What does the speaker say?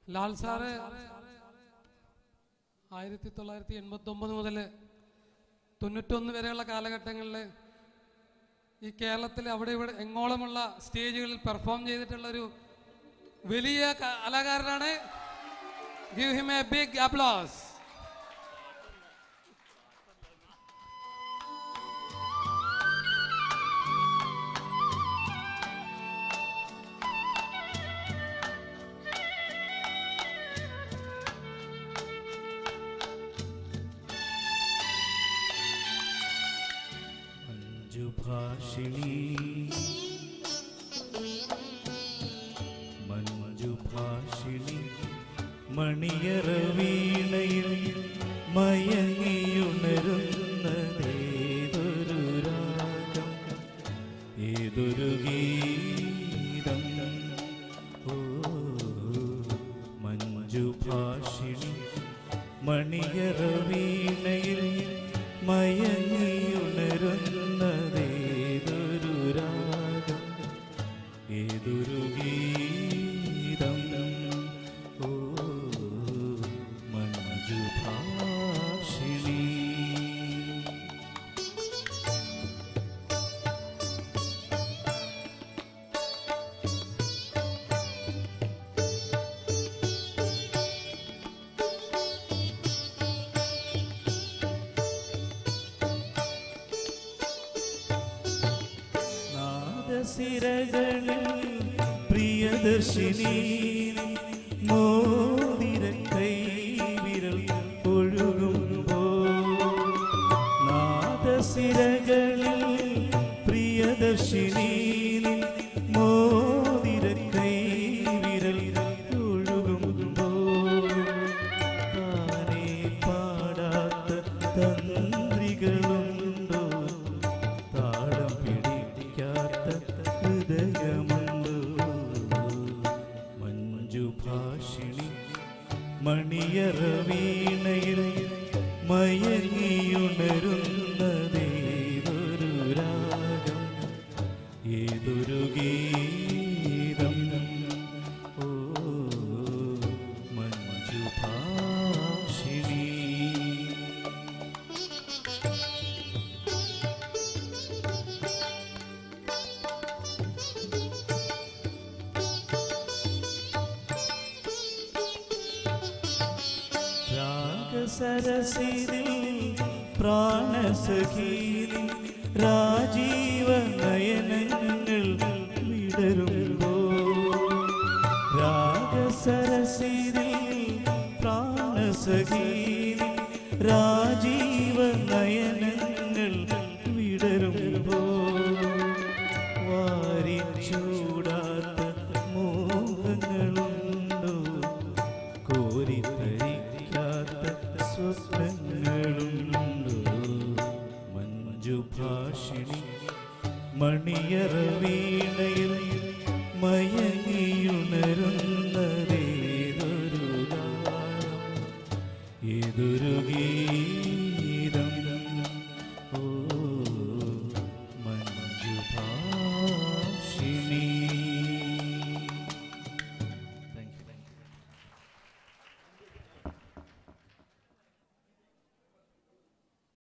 Lal sir 1989 മുതൽ 91 വരെയുള്ള കാലഘട്ടങ്ങളിൽ ഈ കേരളത്തിൽ അവിടെ ഇവിടെ എങ്ങോളമുള്ള സ്റ്റേജുകളിൽ പെർഫോം ചെയ്തിട്ടുള്ളൊരു വലിയ കലാകാരനാണ്. Give him a big applause. Bhashini Manjubhashini മണിയറ വീണയിൽ മയങ്ങിയുണരുന്നതേതൊരു രാഗം, ഏതൊരു ഗീതം. ഓ മഞ്ജുഭാഷിണി മണിയറ വീണയിൽ മയങ്ങിയുണരുന്നതേതൊരു രാഗം, ഏതൊരു ഗീതം. ഓ മഞ്ജുഭാഷിണി. സിരകളിൽ പ്രിയദർശിനി മോതിര കൈവിരൽ ഒഴുകുമ്പോൾ, നാദസിരകളിൽ പ്രിയദർശിനി മോതിര കൈവിരൽ ഒഴുകുമ്പോൾ, താനേ പാടാത്ത തന്ത്രികളുണ്ടോ, താളം പിടിക്കാത്ത ഹൃദയമുണ്ടോ. മഞ്ജുഭാഷിണി മണിയറ വീണയിൽ മയങ്ങിയുണരുന്നതേതൊരു രാഗം, ഏതൊരു ഗീതം. ഓ മഞ്ജുഭാഷിണി. രാഗസരസിതിൽ പ്രാണസഖീനി രാജീവ നയനങ്ങൾ വിടരുമ്പോൾ, രാഗസരസിതിൽ പ്രാണസഖീനി രാജീവ നയനങ്ങൾ വിടരുമ്പോൾ, വാരിച്ചൂടാത്ത മോഹങ്ങളുണ്ടോ, കോരിത്തരിക്കാത്ത സ്വപ്നങ്ങളുണ്ടോ. മഞ്ജുഭാഷിണി മണിയറ വീണയിൽ മയങ്ങിയുണരുന്നതേതൊരു ഗാനം, ഏതൊരു ഗീതം.